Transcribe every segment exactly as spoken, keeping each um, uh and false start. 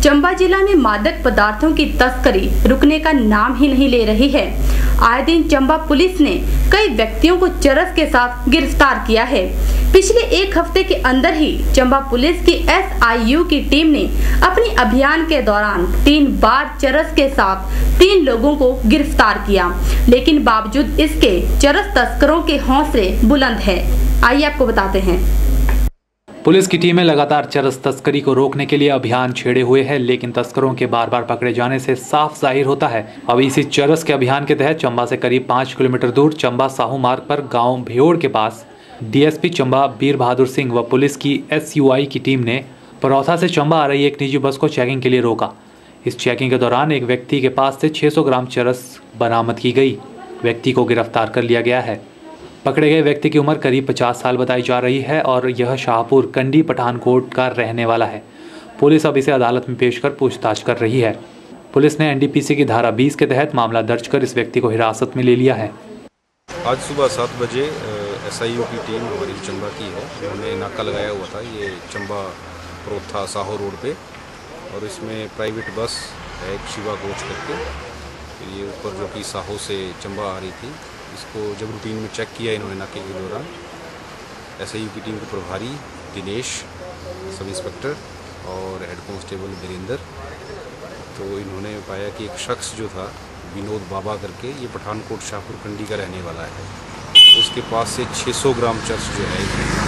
चंबा जिला में मादक पदार्थों की तस्करी रुकने का नाम ही नहीं ले रही है। आए दिन चंबा पुलिस ने कई व्यक्तियों को चरस के साथ गिरफ्तार किया है। पिछले एक हफ्ते के अंदर ही चंबा पुलिस की एस आई यू की टीम ने अपनी अभियान के दौरान तीन बार चरस के साथ तीन लोगों को गिरफ्तार किया, लेकिन बावजूद इसके चरस तस्करों के हौसले बुलंद है। आइए आपको बताते हैं। पुलिस की टीमें लगातार चरस तस्करी को रोकने के लिए अभियान छेड़े हुए हैं, लेकिन तस्करों के बार बार पकड़े जाने से साफ जाहिर होता है। अब इसी चरस के अभियान के तहत चंबा से करीब पाँच किलोमीटर दूर चंबा साहू मार्ग पर गांव भेयोड़ के पास D S P Chamba Bir Bahadur Singh व पुलिस की एस यू आई की टीम ने परौथा से चंबा आ रही एक निजी बस को चेकिंग के लिए रोका। इस चेकिंग के दौरान एक व्यक्ति के पास से छह सौ ग्राम चरस बरामद की गई। व्यक्ति को गिरफ्तार कर लिया गया है। पकड़े गए व्यक्ति की उम्र करीब पचास साल बताई जा रही है और यह शाहपुर कंडी पठानकोट का रहने वाला है। पुलिस अब इसे अदालत में पेश कर पूछताछ कर रही है। पुलिस ने एन डी पी सी की धारा बीस के तहत मामला दर्ज कर इस व्यक्ति को हिरासत में ले लिया है। आज सुबह सात बजे एस आई यू की टीम हमारी चंबा की है, उन्होंने नाका लगाया हुआ था ये चंबा परौथा साहो रोड पे, और इसमें प्राइवेट बस है एक शिवा कोच करके, ये ऊपर जो कि साहो से चंबा आ रही थी। इसको जब रूटीन में चेक किया इन्होंने नाके के दौरान, एस आई यू की टीम के प्रभारी दिनेश, सब इंस्पेक्टर और हेड कांस्टेबल वीरेंद्र, तो इन्होंने पाया कि एक शख्स जो था विनोद बाबा करके, ये पठानकोट शाहपुर कंडी का रहने वाला है। उसके पास से छह सौ ग्राम चरस जो है,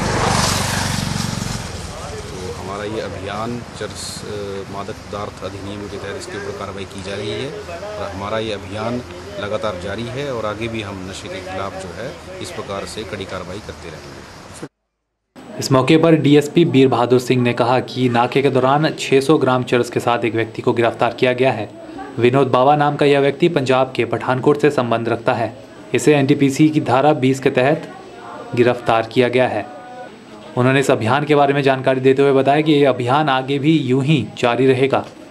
तो हमारा ये अभियान चरस मादक पदार्थ अधिनियम के तहत इसके ऊपर कार्रवाई की जा रही है और हमारा ये अभियान लगातार जारी है और आगे भी हम नशे के खिलाफ जो है इस प्रकार से कड़ी कार्रवाई करते रहेंगे। इस मौके पर D S P Bir Bahadur Singh ने कहा कि नाके के दौरान छह सौ ग्राम चरस के साथ एक व्यक्ति को गिरफ्तार किया गया है। विनोद बाबा नाम का यह व्यक्ति पंजाब के पठानकोट से संबंध रखता है। इसे एन डी पी सी की धारा बीस के तहत गिरफ्तार किया गया है। उन्होंने इस अभियान के बारे में जानकारी देते हुए बताया कि यह अभियान आगे भी यूं ही जारी रहेगा।